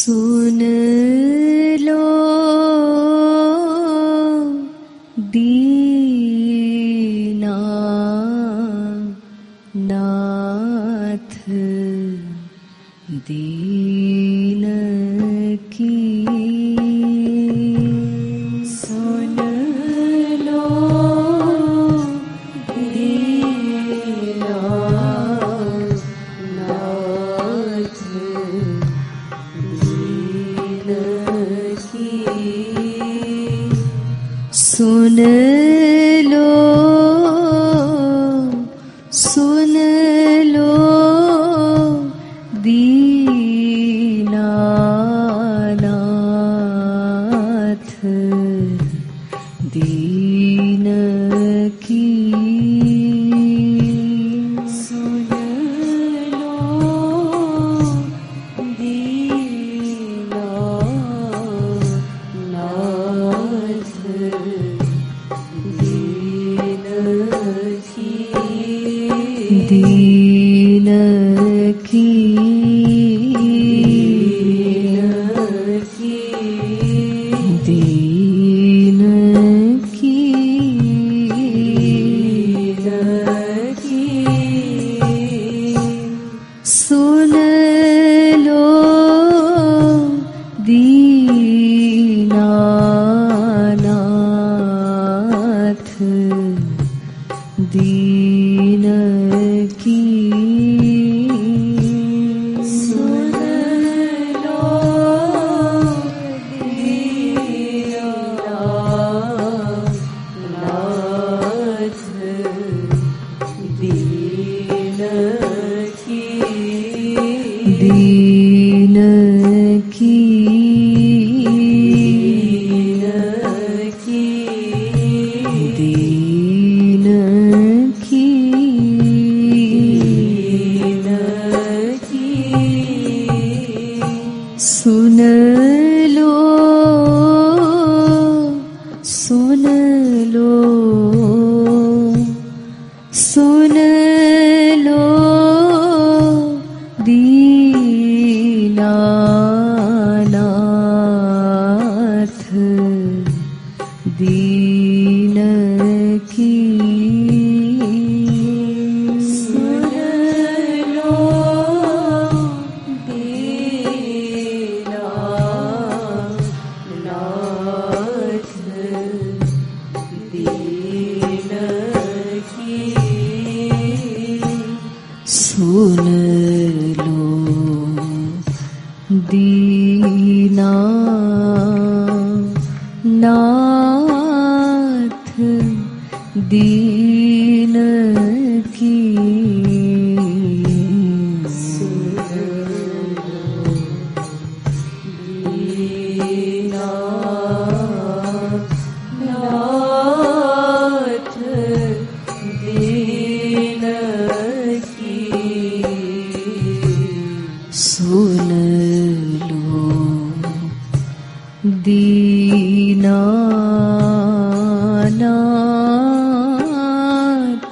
सुन लो दीनानाथ दीन की सुन लो दीनानाथ दीन की सुन लो सुन लो दीनानाथ दीन की सुन लो दीनानाथ दीन की दीन की दीन की सुन लो दीनानाथ दीन की सुन लो दीनानाथ दीन की दीन की दीन की सुन लो सुन लो सुन लो दीनानाथ दीन की सुन लो दीनानाथ दीन की सुन लो दीनानाथ दीन की दीनानाथ दीन की सुन लो दीनानाथ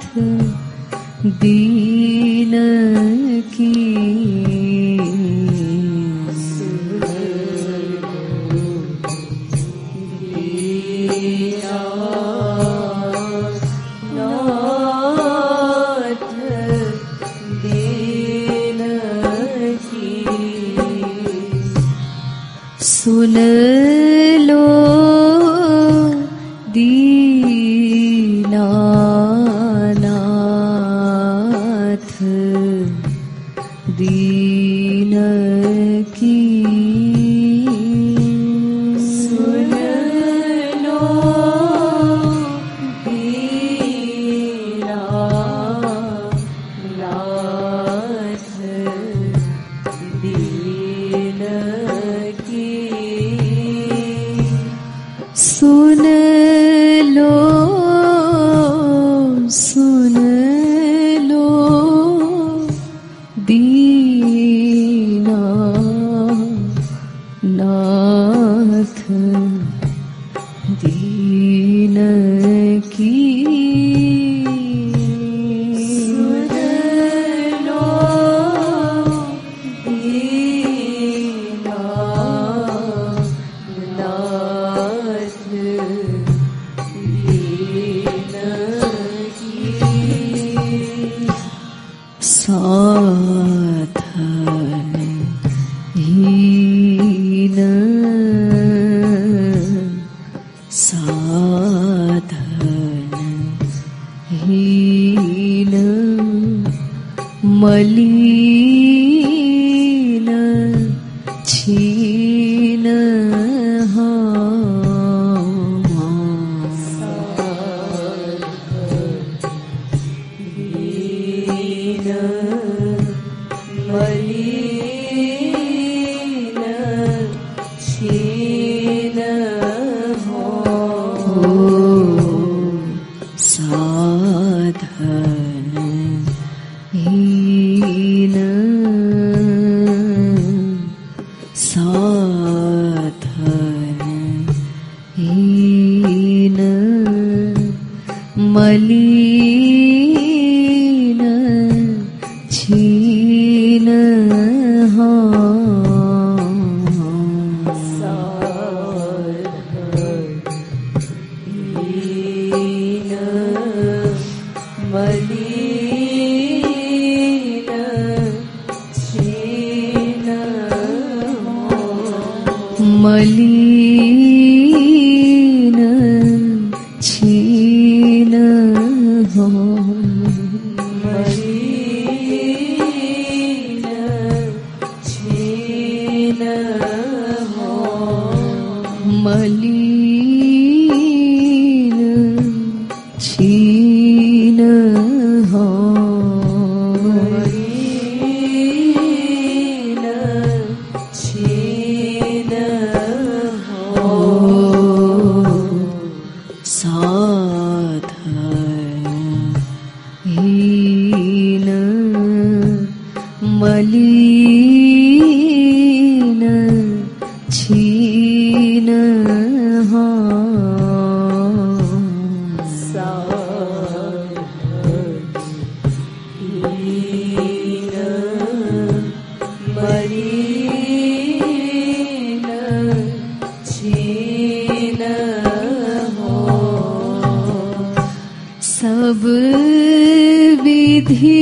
दीन की दीनानाथ दीन की सुन लो दीनानाथ साधन हीन साधन हीन मलिन छीन मलिन छीन मलिन छीन मलिन छीन मलिन छीन सब विधि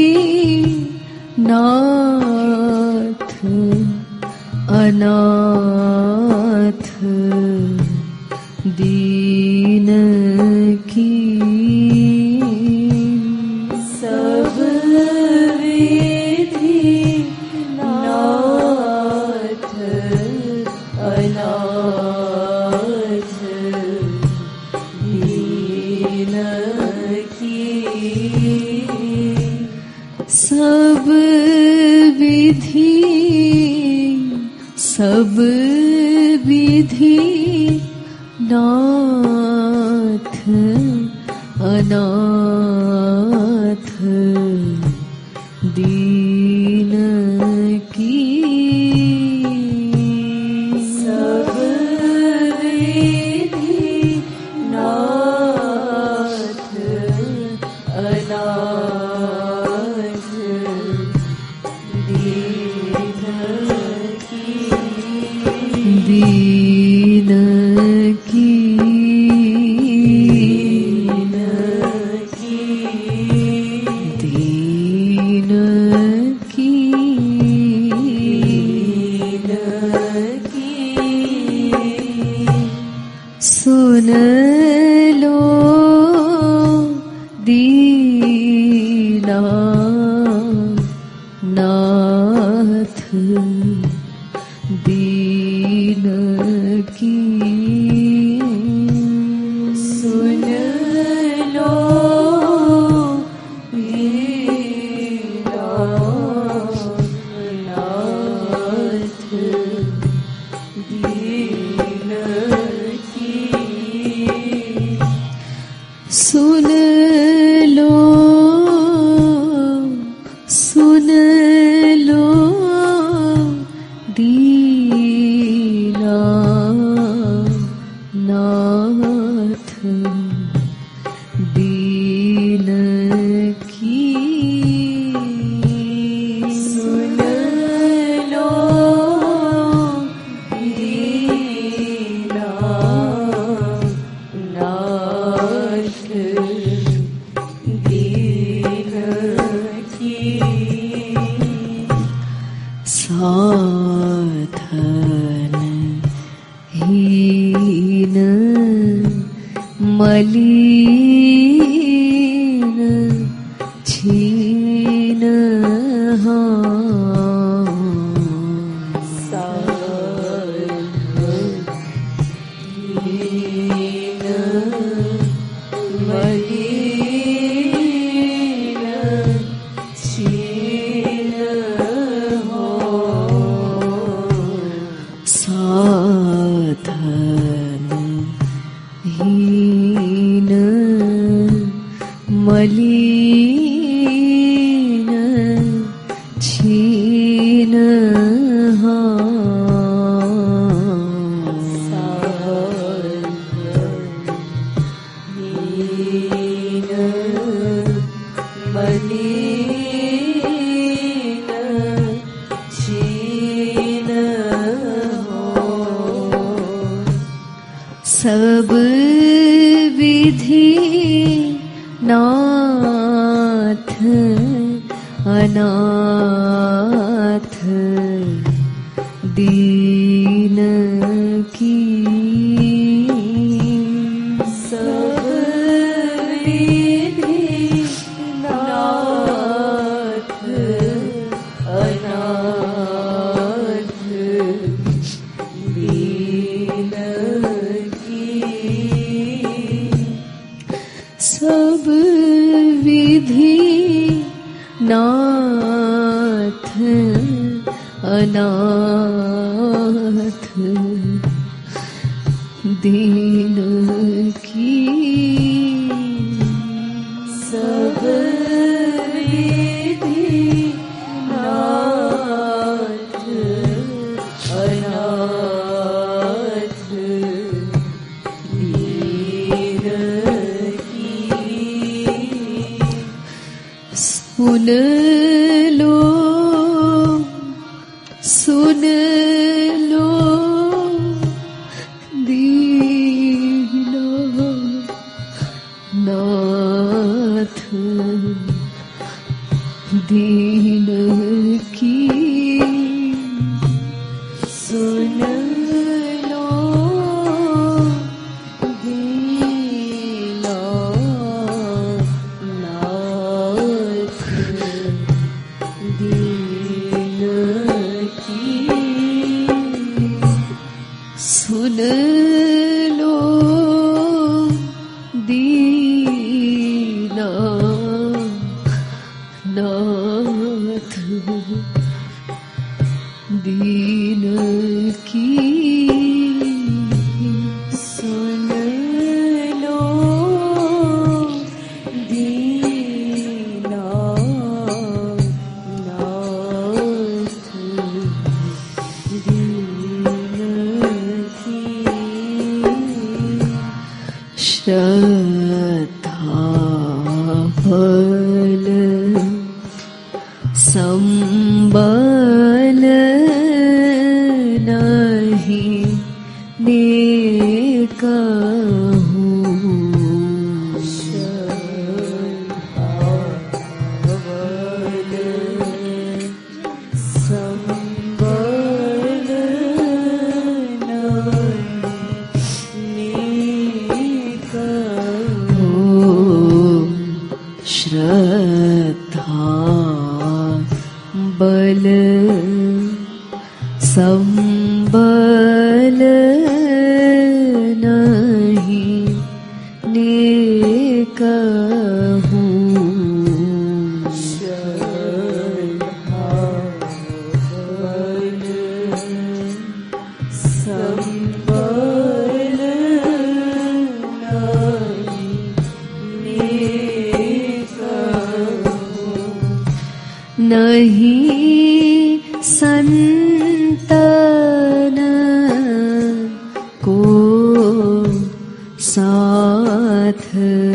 नाथ अनाथ दीन की सब विधि नाथ अनाथ दीन की सब विधि नाथ अनाथ दीन की सब विधि नाथ अनाथ दीन की दीन की सुन लो दीना नाथ दीन की सुन लो दीनानाथ दीन की सुन लो दीनानाथ दीन की सुन लो दीनानाथ दीन की छीन मलिन छीन सब विधि नाथ अनाथ दीन की सब विधि नाथ अनाथ दीन की सब विधि नाथ अनाथ दीन की सब विधि नाथ अनाथ दीन की सुन लो दीननाथ दीन की सुन लो दीननाथ दीन की सुन लो दीननाथ दीन की सुन लो दीननाथ दीन की श्रद्धा फल संबल नहीं नेकहु श्रद्धा संबल श्रद्धा बल संबल नहीं नेकहु श्रद्धा बल संबल नहीं संतन को साथ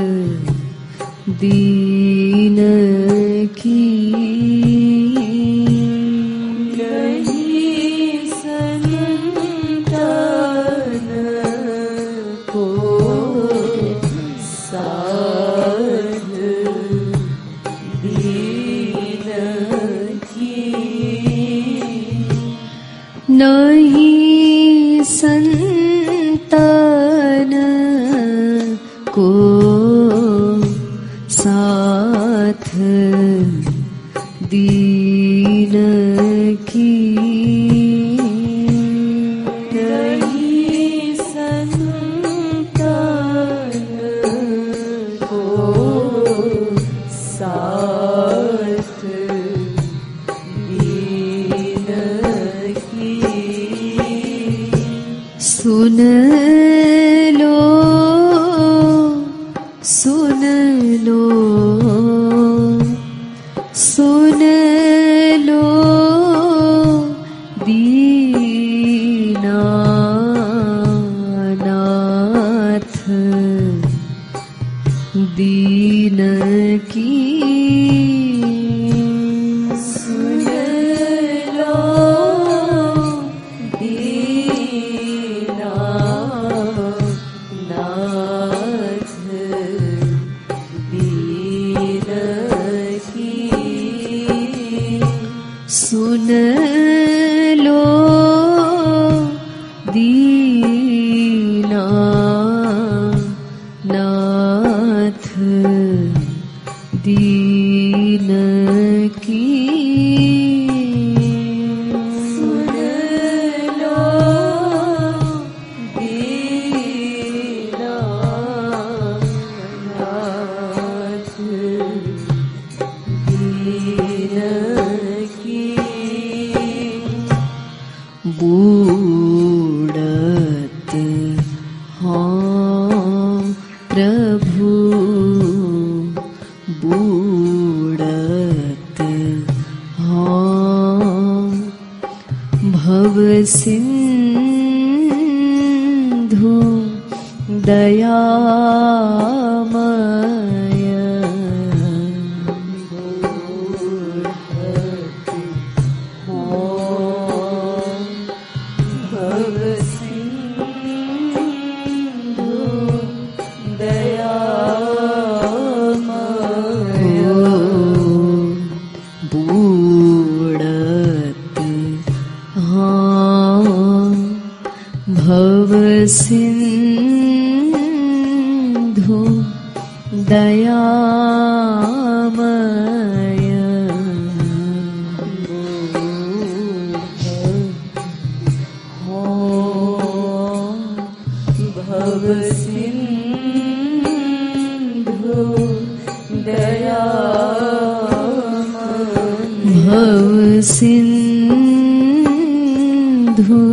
दीन की नहीं संतन को साथ नहीं संतन को साथ दीन की नहीं संतान को साथ दीन की। सुन लो सुन लो सुन लो दीनानाथ दीन की। सुन लो दीनानाथ दीन की। सुन लो दीनानाथ दीन की। सुन लो दीनानाथ दीन की। बूढ़त हाँ प्रभु बूढ़त हाँ भव सिंधु दयामय। भव सिंधु दयामय। बूढ़त हाँ भव सिंधु दयामय। भव सिंधु दयामय। भव सिंधु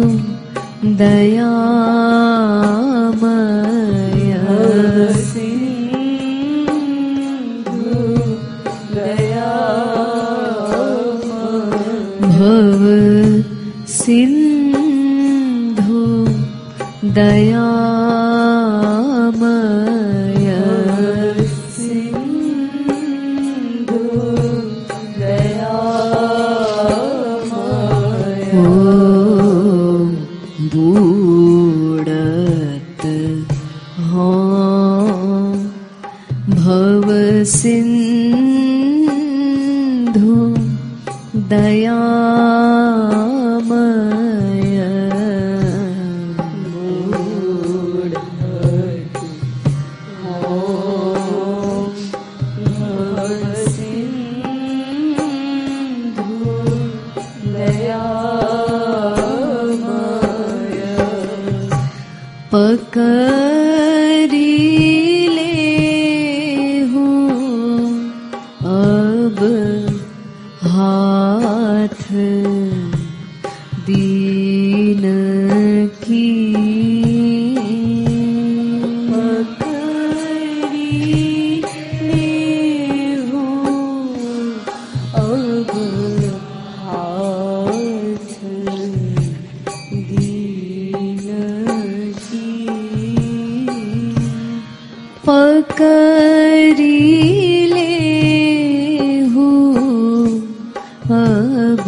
दयामय। सिंधु दयामय। भव सिंधु दयामय। सिंधु दयामय। ओ बूढ़त हाँ भव सिंधु दयामय। बूढ़त हाँ भव सिंधु दयामय। पकड़ी ले हूँ अब हाथ दीन की। पकड़ी ले हूँ अब हाथ दीन की। पकड़ी ले हूँ अब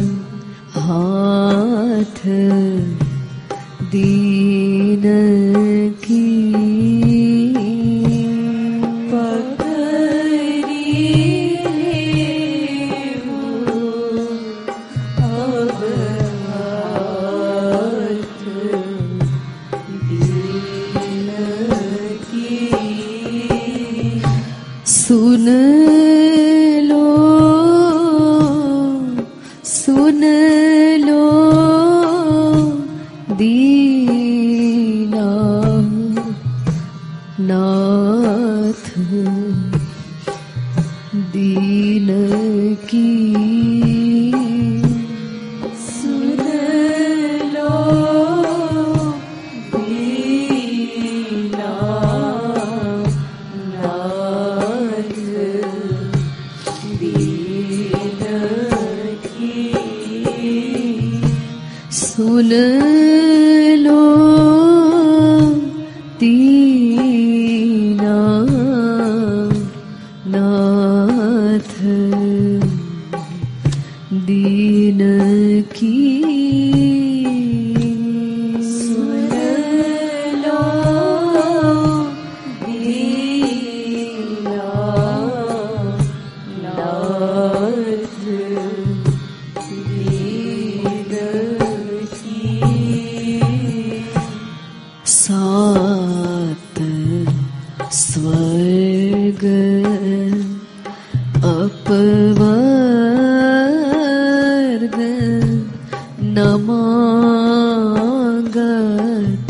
हाथ दीन की। पकड़ी ले हूँ अब हाथ दीन की। सुन लो की सुन लो दीनानाथ दीन की सुन लो दीनानाथ दीन की सुन लो दीनानाथ दीन की सात स्वर्ग अपवर्ग न मांगत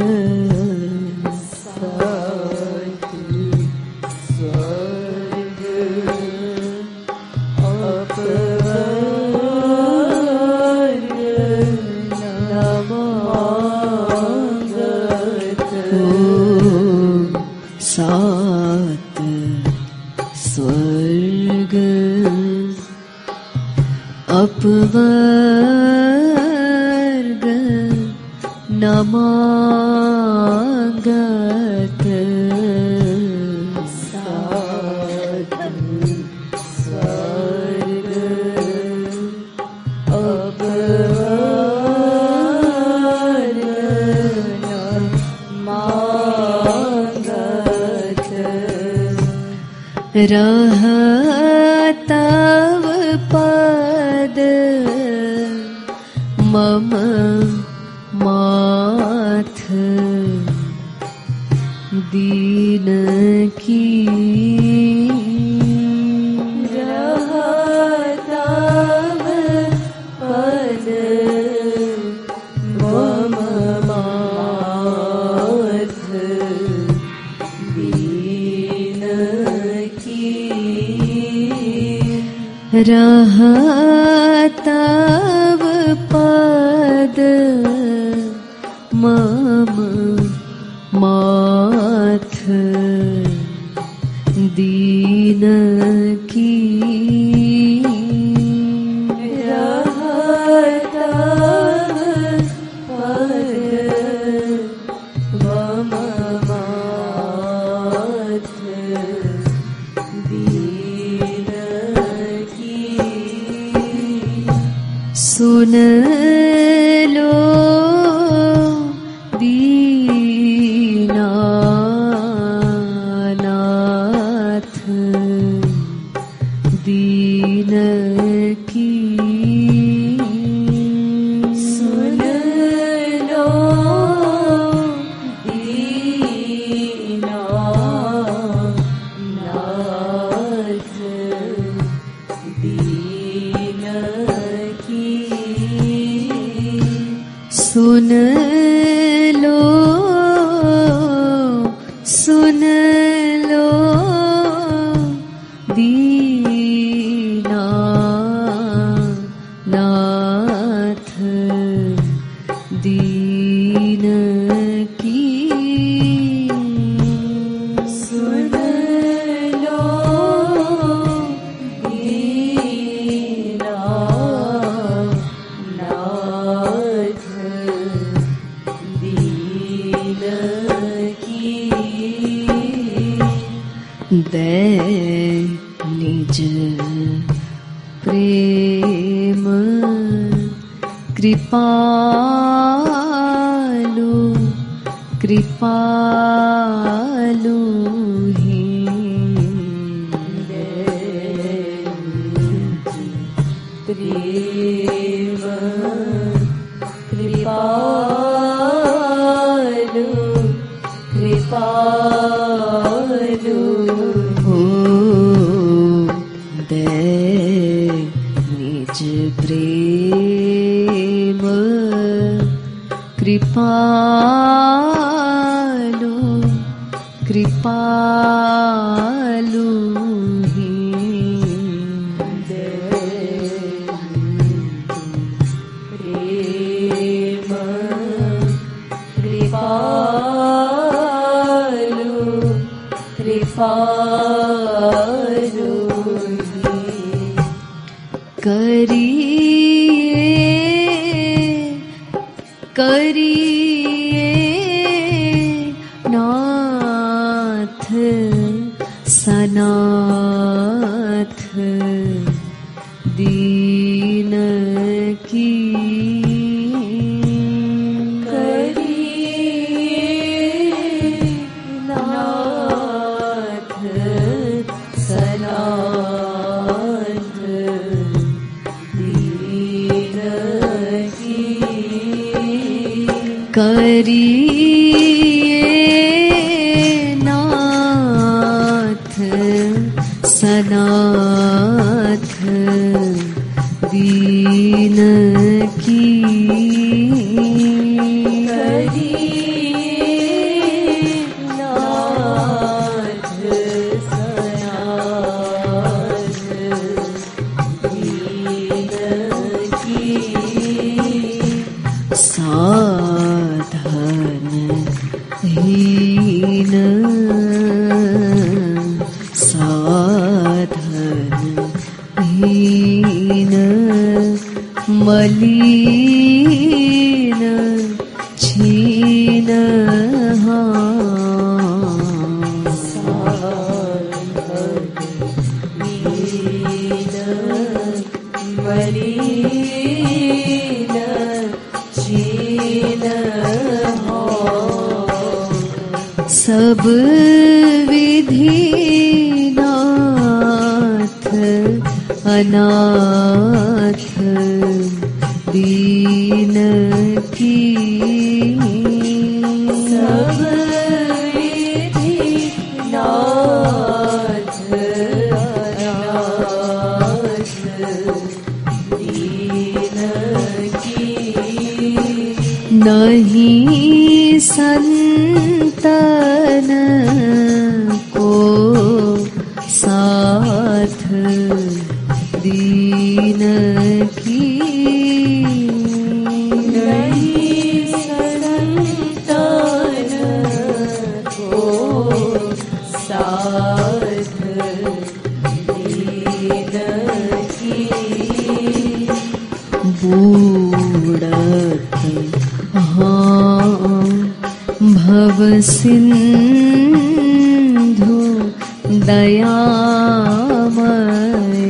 सात स्वर्ग अपवर्ग न मांगत सात स्वर्ग अपवर्ग न मांगत सात स्वर्ग अपवर्ग न मांगत रहतव पद मम माथ दीन की रहतव पद मम माथ दीन की रहतव पद मम माथ दीन की रहतव पद मम माथ दीन की सुन लो दीनानाथ दीन की सुन लो दीनानाथ दीन की सुन लो सुन लो दीनानाथ दीन की सुन लो दीनानाथ दीन की दे निज प्रेम कृपालु कृपालु ही दे निज प्रेम कृपालु कृपालु हो दे निज प्रेम कृपालु कृपालु ही करिए नाथ सनाथ दीन की करिए नाथ सनाथ दीन की मलिन छीन सब विधि नाथ अनाथ दीन की सब विधि नाथ अनाथ दीन की नहीं संतन को साथ दीन की बूढ़त हाँ भव सिंधु दयामय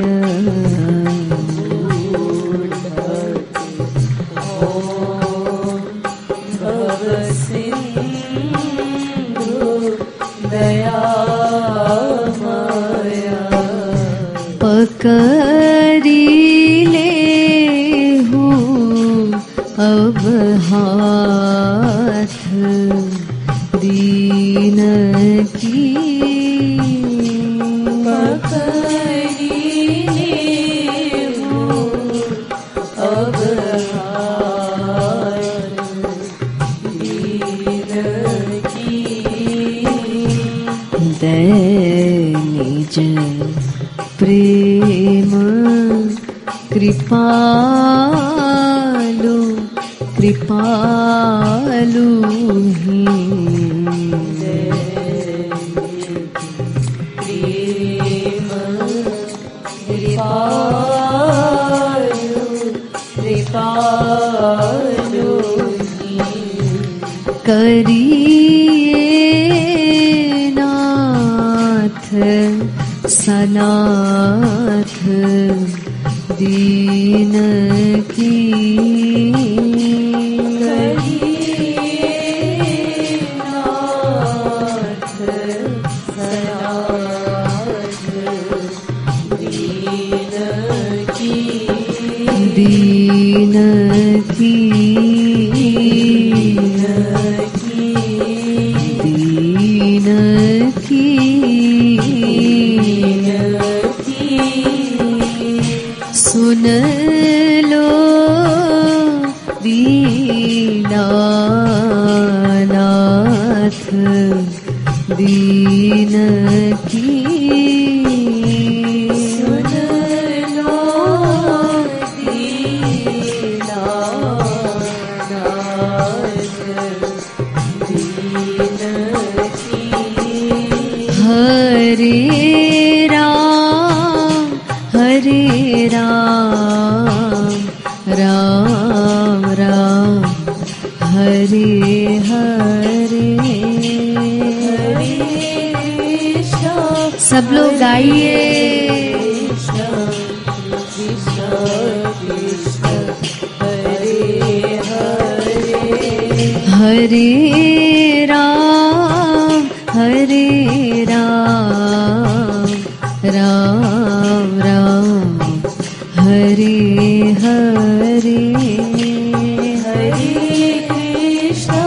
भव सिंधु दयामय पकड़ी अब हाथ दीन की पकड़ी अब हाथ दीन की दे निज प्रेम कृपालु कृपालु ही प्रेम कृपालु कृपालु ही करिए नाथ सनाथ दीन की दीन की दीन की सुन लो दीनानाथ दीन की राम राम राम हरे हरे सब लोग गाइए। हरे राम राम राम हरे हरे हरे कृष्ण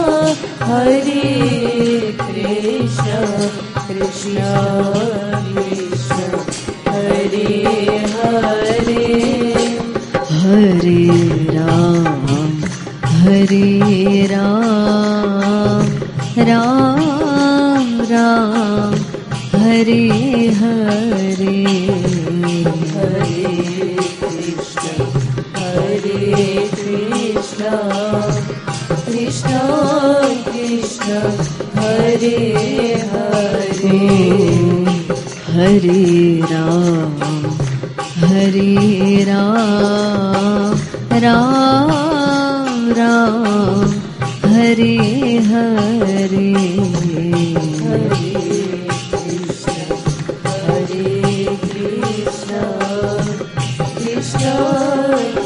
कृष्ण कृष्ण हरे हरे हरे राम राम राम हरे हरे हरे कृष्ण कृष्ण कृष्ण हरे हरे हरे राम राम राम हरे हरे कृष्ण कृष्ण